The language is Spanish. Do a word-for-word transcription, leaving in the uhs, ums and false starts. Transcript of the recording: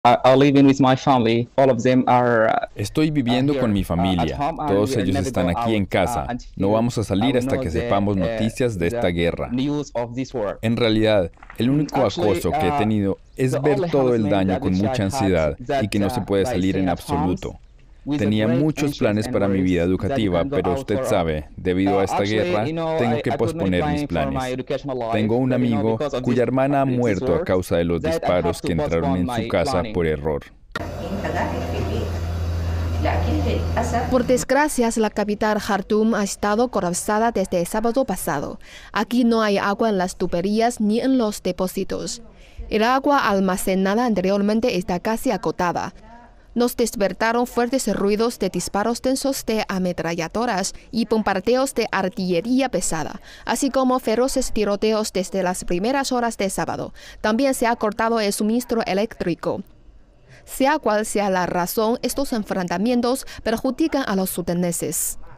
Estoy viviendo con mi familia. Todos ellos están aquí en casa. No vamos a salir hasta que sepamos noticias de esta guerra. En realidad, el único acoso que he tenido es ver todo el daño con mucha ansiedad y que no se puede salir en absoluto. Tenía muchos planes para mi vida educativa, pero usted sabe, debido a esta guerra, tengo que posponer mis planes. Tengo un amigo cuya hermana ha muerto a causa de los disparos que entraron en su casa por error. Por desgracia, la capital Jartum ha estado colapsada desde el sábado pasado. Aquí no hay agua en las tuberías ni en los depósitos. El agua almacenada anteriormente está casi agotada. Nos despertaron fuertes ruidos de disparos tensos de ametralladoras y bombardeos de artillería pesada, así como feroces tiroteos desde las primeras horas de sábado. También se ha cortado el suministro eléctrico. Sea cual sea la razón, estos enfrentamientos perjudican a los sudaneses.